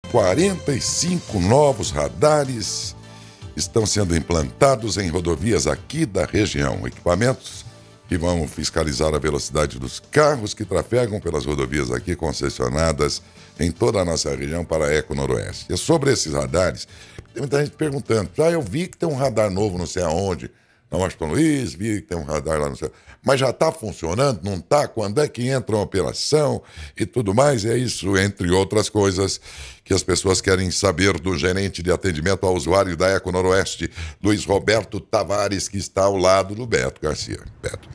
45 novos radares estão sendo implantados em rodovias aqui da região. Equipamentos que vão fiscalizar a velocidade dos carros que trafegam pelas rodovias aqui concessionadas em toda a nossa região para a Eco Noroeste. E sobre esses radares, tem muita gente perguntando, eu vi que tem um radar novo não sei aonde, na Washington Luiz, vi que tem um radar lá no céu. Mas já está funcionando? Não está? Quando é que entra uma operação e tudo mais? É isso, entre outras coisas, que as pessoas querem saber do gerente de atendimento ao usuário da Eco Noroeste, Luiz Roberto Tavares, que está ao lado do Beto Garcia. Beto.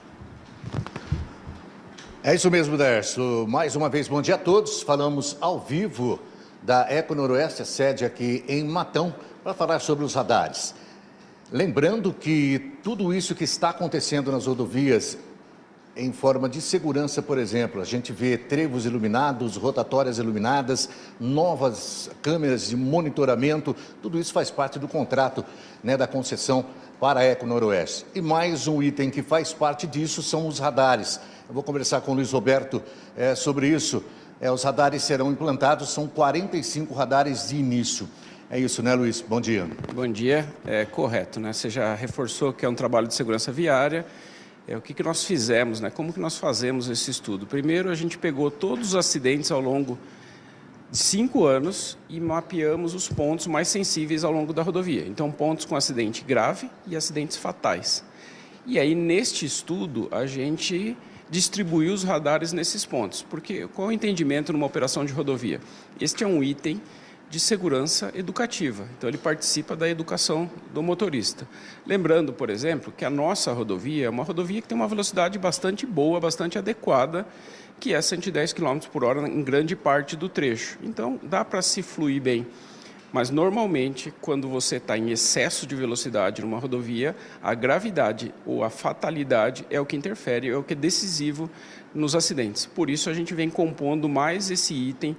É isso mesmo, Dércio. Mais uma vez, bom dia a todos. Falamos ao vivo da Eco Noroeste, a sede aqui em Matão, para falar sobre os radares. Lembrando que tudo isso que está acontecendo nas rodovias, em forma de segurança, por exemplo, a gente vê trevos iluminados, rotatórias iluminadas, novas câmeras de monitoramento, tudo isso faz parte do contrato, da concessão para a Eco Noroeste. E mais um item que faz parte disso são os radares. Eu vou conversar com o Luiz Roberto sobre isso. Os radares serão implantados, são 45 radares de início. É isso, né, Luiz? Bom dia. Bom dia. É correto, né? Você já reforçou que é um trabalho de segurança viária. O que nós fizemos, né? Como que nós fazemos esse estudo? Primeiro, a gente pegou todos os acidentes ao longo de 5 anos e mapeamos os pontos mais sensíveis ao longo da rodovia. Então, pontos com acidente grave e acidentes fatais. E aí, neste estudo, a gente distribuiu os radares nesses pontos. Porque qual é o entendimento numa operação de rodovia? Este é um item de segurança educativa. Então, ele participa da educação do motorista. Lembrando, por exemplo, que a nossa rodovia é uma rodovia que tem uma velocidade bastante boa, bastante adequada, que é 110 km por hora em grande parte do trecho. Então, dá para se fluir bem. Mas, normalmente, quando você está em excesso de velocidade numa rodovia, a gravidade ou a fatalidade é o que interfere, é o que é decisivo nos acidentes. Por isso, a gente vem compondo mais esse item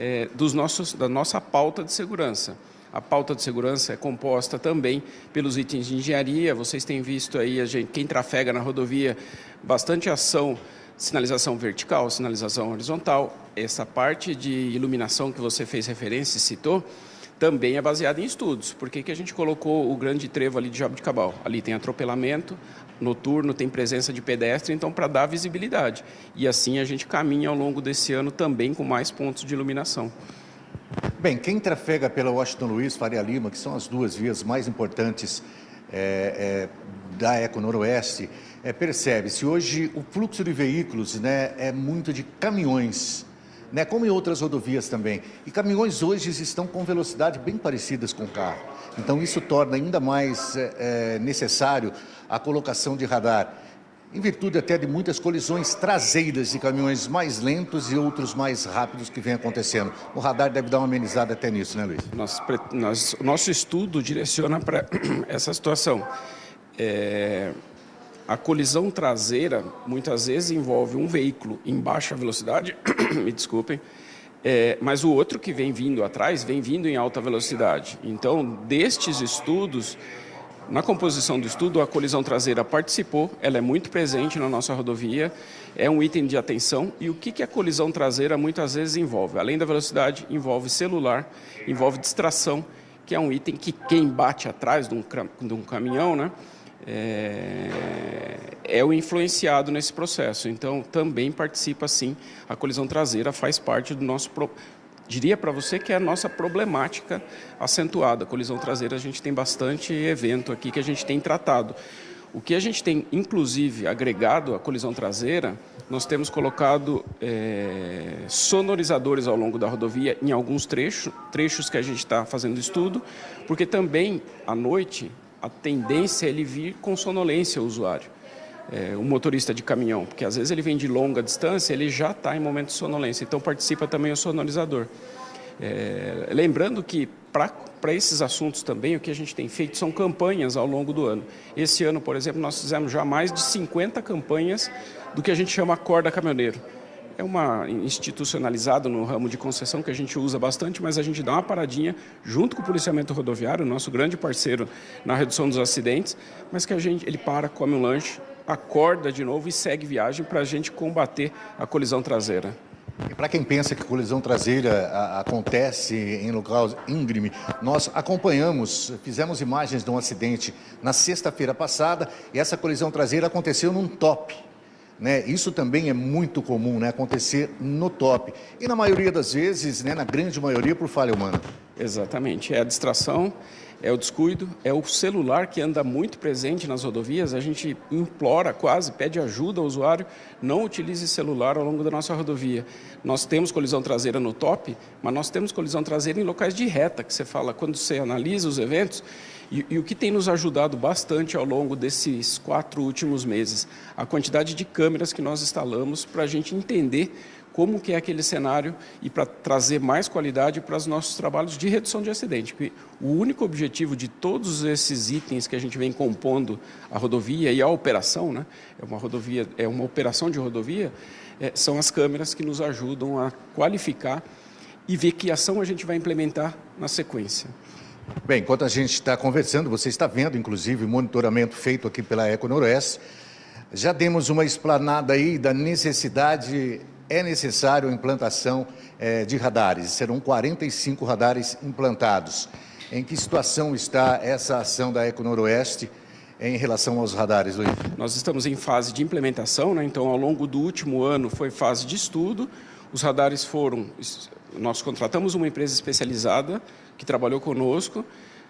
da nossa pauta de segurança. A pauta de segurança é composta também pelos itens de engenharia. Vocês têm visto aí, quem trafega na rodovia, bastante ação, sinalização vertical, sinalização horizontal. Essa parte de iluminação que você fez referência e citou, também é baseada em estudos. Por que a gente colocou o grande trevo ali de Jaboticabal? Ali tem atropelamento noturno, tem presença de pedestre, então para dar visibilidade. E assim a gente caminha ao longo desse ano também com mais pontos de iluminação. Bem, quem trafega pela Washington Luiz, Faria Lima, que são as duas vias mais importantes da Eco Noroeste, percebe-se hoje o fluxo de veículos é muito de caminhões, como em outras rodovias também. E caminhões hoje estão com velocidade bem parecidas com o carro. Então, isso torna ainda mais necessário a colocação de radar, em virtude até de muitas colisões traseiras de caminhões mais lentos e outros mais rápidos que vem acontecendo. O radar deve dar uma amenizada até nisso, né, Luiz? Nosso estudo direciona para essa situação. A colisão traseira, muitas vezes, envolve um veículo em baixa velocidade, me desculpem, mas o outro que vem vindo atrás, vem vindo em alta velocidade. Então, destes estudos, na composição do estudo, a colisão traseira participou, ela é muito presente na nossa rodovia, é um item de atenção. E o que a colisão traseira muitas vezes envolve? Além da velocidade, envolve celular, envolve distração, que é um item que quem bate atrás de um caminhão, é o influenciado nesse processo. Então, também participa, sim, a colisão traseira faz parte do nosso... Diria para você que é a nossa problemática acentuada. A colisão traseira, a gente tem bastante evento aqui que a gente tem tratado. O que a gente tem, inclusive, agregado à colisão traseira, nós temos colocado sonorizadores ao longo da rodovia em alguns trechos que a gente está fazendo estudo, porque também, à noite, a tendência é ele vir com sonolência ao usuário. O motorista de caminhão, porque às vezes ele vem de longa distância, ele já está em momento de sonolência, então participa também o sonorizador. Lembrando que para esses assuntos também, o que a gente tem feito são campanhas ao longo do ano. Esse ano, por exemplo, nós fizemos já mais de 50 campanhas do que a gente chama Acorda Caminhoneiro. É uma institucionalizada no ramo de concessão que a gente usa bastante, mas a gente dá uma paradinha junto com o policiamento rodoviário, nosso grande parceiro na redução dos acidentes, mas que ele para, come um lanche, acorda de novo e segue viagem para a gente combater a colisão traseira. E para quem pensa que colisão traseira acontece em local íngreme, nós acompanhamos, fizemos imagens de um acidente na sexta-feira passada e essa colisão traseira aconteceu num top. Né? Isso também é muito comum, né? Acontecer no top. E na maioria das vezes, né? Na grande maioria, por falha humana. Exatamente. É a distração, é o descuido, é o celular que anda muito presente nas rodovias. A gente implora, quase pede ajuda ao usuário, não utilize celular ao longo da nossa rodovia. Nós temos colisão traseira no top, mas nós temos colisão traseira em locais de reta, que você fala, quando você analisa os eventos. E o que tem nos ajudado bastante ao longo desses 4 últimos meses, a quantidade de câmeras que nós instalamos para a gente entender como que é aquele cenário e para trazer mais qualidade para os nossos trabalhos de redução de acidente. Porque o único objetivo de todos esses itens que a gente vem compondo a rodovia e a operação, né, é uma operação de rodovia, são as câmeras que nos ajudam a qualificar e ver que ação a gente vai implementar na sequência. Bem, enquanto a gente está conversando, você está vendo, inclusive, o monitoramento feito aqui pela EcoNoroeste. Já demos uma explanada aí da necessidade, é necessário a implantação de radares. Serão 45 radares implantados. Em que situação está essa ação da EcoNoroeste em relação aos radares, Luiz? Nós estamos em fase de implementação, né? Então, ao longo do último ano foi fase de estudo. Os radares foram... Nós contratamos uma empresa especializada que trabalhou conosco,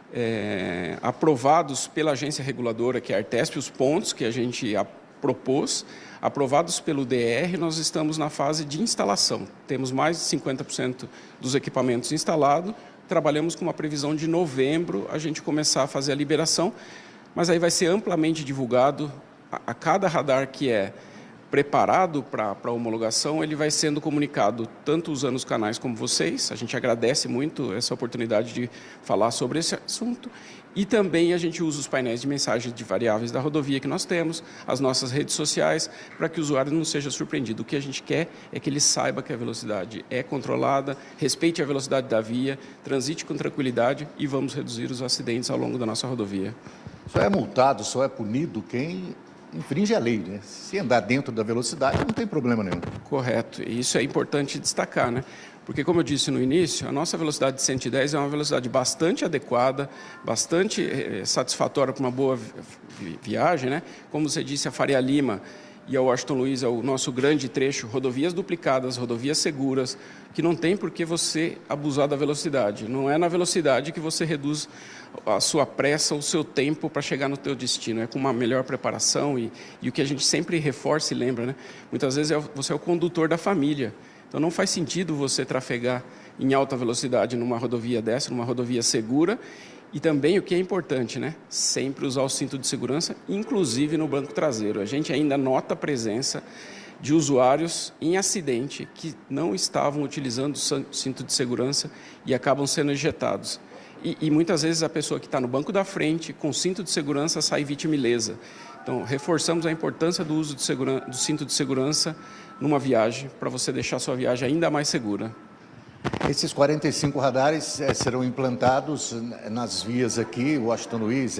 aprovados pela agência reguladora, que é a Artesp, os pontos que a gente propôs, aprovados pelo DR, nós estamos na fase de instalação. Temos mais de 50% dos equipamentos instalados, trabalhamos com uma previsão de novembro a gente começar a fazer a liberação, mas aí vai ser amplamente divulgado a cada radar que é preparado para a homologação, ele vai sendo comunicado tanto usando os canais como vocês. A gente agradece muito essa oportunidade de falar sobre esse assunto. E também a gente usa os painéis de mensagens de variáveis da rodovia que nós temos, as nossas redes sociais, para que o usuário não seja surpreendido. O que a gente quer é que ele saiba que a velocidade é controlada, respeite a velocidade da via, transite com tranquilidade e vamos reduzir os acidentes ao longo da nossa rodovia. Só é multado, só é punido quem infringe a lei, né? Se andar dentro da velocidade, não tem problema nenhum. Correto. E isso é importante destacar, né? Porque, como eu disse no início, a nossa velocidade de 110 é uma velocidade bastante adequada, bastante satisfatória para uma boa viagem, né? Como você disse, a Faria Lima e a Washington Luiz é o nosso grande trecho, rodovias duplicadas, rodovias seguras, que não tem por que você abusar da velocidade. Não é na velocidade que você reduz a sua pressa, o seu tempo para chegar no teu destino. É com uma melhor preparação e o que a gente sempre reforça e lembra, né? Muitas vezes você é o condutor da família. Então não faz sentido você trafegar em alta velocidade numa rodovia dessa, numa rodovia segura. E também o que é importante, né? Sempre usar o cinto de segurança, inclusive no banco traseiro. A gente ainda nota a presença de usuários em acidente que não estavam utilizando o cinto de segurança e acabam sendo ejetados. E muitas vezes a pessoa que está no banco da frente, com cinto de segurança, sai vítima ilesa. Então, reforçamos a importância do uso do cinto de segurança numa viagem, para você deixar a sua viagem ainda mais segura. Esses 45 radares serão implantados nas vias aqui, Washington Luiz,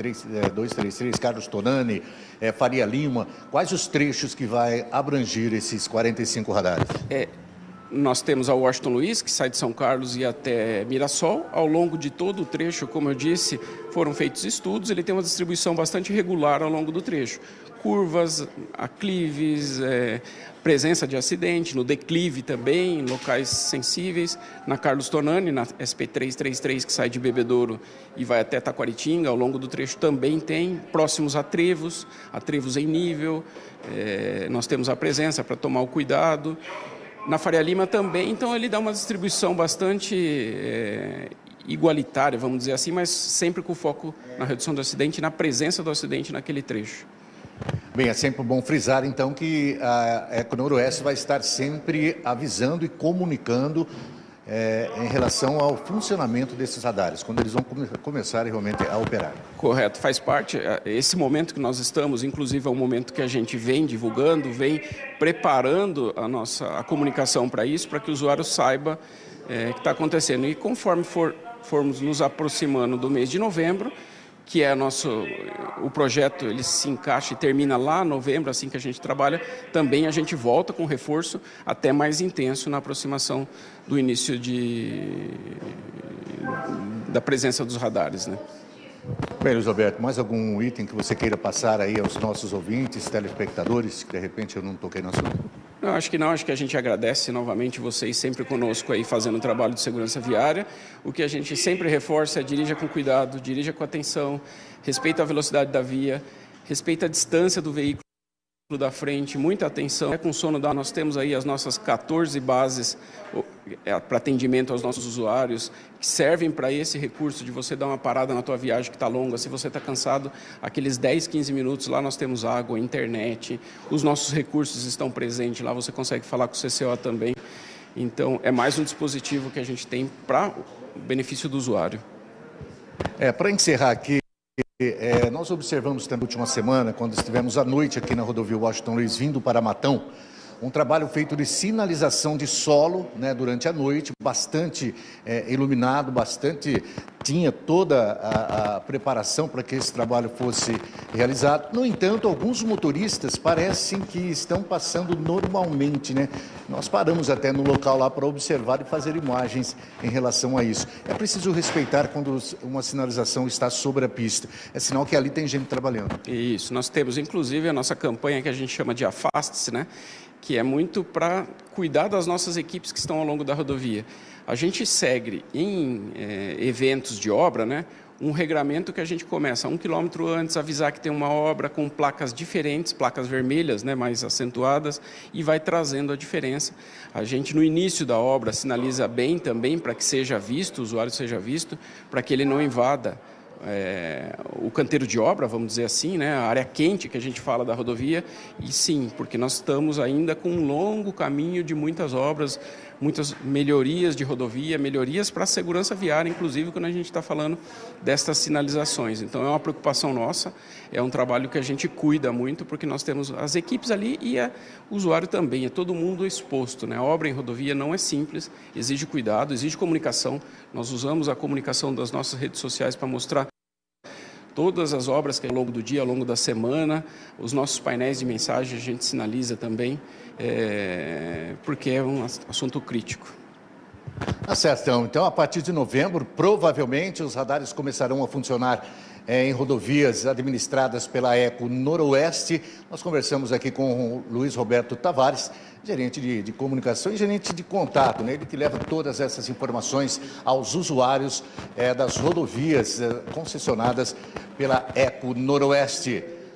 SP233, Carlos Tonani, Faria Lima. Quais os trechos que vai abranger esses 45 radares? Nós temos a Washington Luiz, que sai de São Carlos e até Mirassol. Ao longo de todo o trecho, como eu disse, foram feitos estudos. Ele tem uma distribuição bastante regular ao longo do trecho. Curvas, aclives, presença de acidente, no declive também, em locais sensíveis. Na Carlos Tonani, na SP333, que sai de Bebedouro e vai até Taquaritinga, ao longo do trecho também tem. Próximos a trevos em nível. Nós temos a presença para tomar o cuidado. Na Faria Lima também, então ele dá uma distribuição bastante igualitária, vamos dizer assim, mas sempre com foco na redução do acidente e na presença do acidente naquele trecho. Bem, é sempre bom frisar, então, que a EcoNoroeste vai estar sempre avisando e comunicando em relação ao funcionamento desses radares, quando eles vão começar realmente a operar. Correto, faz parte. Esse momento que nós estamos, inclusive, é um momento que a gente vem divulgando, vem preparando a comunicação para isso, para que o usuário saiba o que está acontecendo. E conforme formos nos aproximando do mês de novembro, que é o projeto, ele se encaixa e termina lá em novembro, assim que a gente trabalha, também a gente volta com reforço até mais intenso na aproximação do início da presença dos radares, né? Bem, Luiz Roberto, mais algum item que você queira passar aí aos nossos ouvintes, telespectadores, que de repente eu não toquei no assunto? Não, acho que não, acho que a gente agradece novamente vocês sempre conosco aí fazendo o trabalho de segurança viária. O que a gente sempre reforça é dirija com cuidado, dirija com atenção, respeita a velocidade da via, respeita a distância do veículo da frente, muita atenção. Com sono nós temos aí as nossas 14 bases para atendimento aos nossos usuários, que servem para esse recurso de você dar uma parada na tua viagem que está longa. Se você está cansado, aqueles 10, 15 minutos, lá nós temos água, internet, os nossos recursos estão presentes, lá você consegue falar com o CCO também. Então, é mais um dispositivo que a gente tem para o benefício do usuário. Para encerrar aqui, nós observamos também na última semana, quando estivemos à noite aqui na rodovia Washington Luiz, vindo para Matão, um trabalho feito de sinalização de solo, né, durante a noite, bastante iluminado, tinha toda a preparação para que esse trabalho fosse realizado. No entanto, alguns motoristas parecem que estão passando normalmente, né? Nós paramos até no local lá para observar e fazer imagens em relação a isso. É preciso respeitar quando uma sinalização está sobre a pista. É sinal que ali tem gente trabalhando. Isso, nós temos inclusive a nossa campanha que a gente chama de Afaste-se, né? Que é muito para cuidar das nossas equipes que estão ao longo da rodovia. A gente segue em eventos de obra, né, um regramento que a gente começa 1 quilômetro antes, avisar que tem uma obra com placas diferentes, placas vermelhas, né, mais acentuadas, e vai trazendo a diferença. A gente, no início da obra, sinaliza bem também para que seja visto, o usuário seja visto, para que ele não invada o canteiro de obra, vamos dizer assim, né, a área quente que a gente fala da rodovia, e sim, porque nós estamos ainda com um longo caminho de muitas obras, muitas melhorias de rodovia, melhorias para a segurança viária, inclusive quando a gente está falando destas sinalizações. Então é uma preocupação nossa, é um trabalho que a gente cuida muito, porque nós temos as equipes ali e o usuário também, é todo mundo exposto, né? A obra em rodovia não é simples, exige cuidado, exige comunicação. Nós usamos a comunicação das nossas redes sociais para mostrar todas as obras que ao longo do dia, ao longo da semana, os nossos painéis de mensagem a gente sinaliza também, porque é um assunto crítico. Tá certo, então a partir de novembro, provavelmente os radares começarão a funcionar em rodovias administradas pela Eco Noroeste. Nós conversamos aqui com o Luiz Roberto Tavares, gerente de comunicação e gerente de contato, né? Ele que leva todas essas informações aos usuários das rodovias concessionadas pela Eco Noroeste.